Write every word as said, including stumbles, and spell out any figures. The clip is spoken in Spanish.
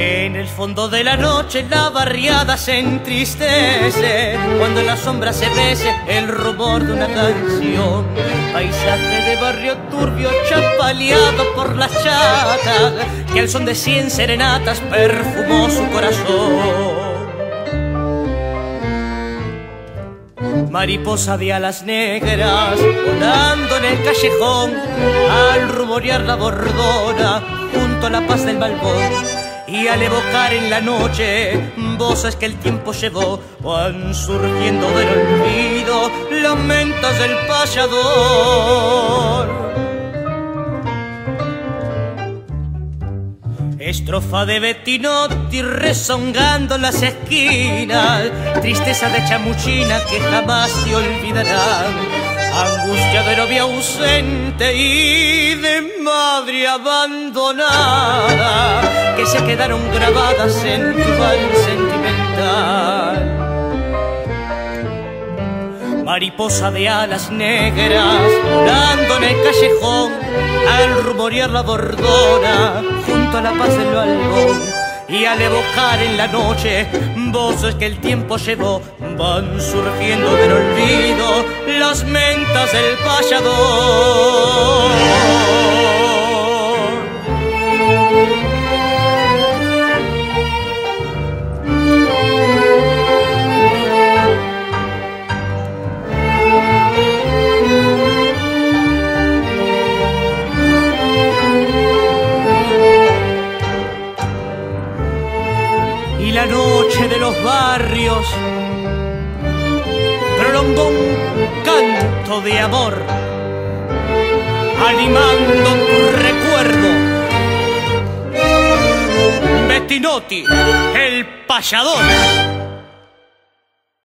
En el fondo de la noche la barriada se entristece, cuando en la sombra se mece el rumor de una canción. Paisaje de barrio turbio chapaleado por las chatas, que al son de cien serenatas perfumó su corazón. Mariposa de alas negras volando en el callejón, al rumorear la bordona junto a la paz del balcón. Y al evocar en la noche voces que el tiempo llevó, van surgiendo del olvido lamentos del payador. Estrofa de Bettinotti rezongando las esquinas, tristeza de chamuchina que jamás te olvidarán. Angustia de novia ausente y de madre abandonada, que se quedaron grabadas en tu vals sentimental. Mariposa de alas negras volando en el callejón, al rumorear la bordona junto a la paz del balcón. Y al evocar en la noche voces que el tiempo llevó, van surgiendo del olvido las mentas del payador. Y la noche de los barrios prolongó un canto de amor, animando tu recuerdo. Bettinotti, el payador.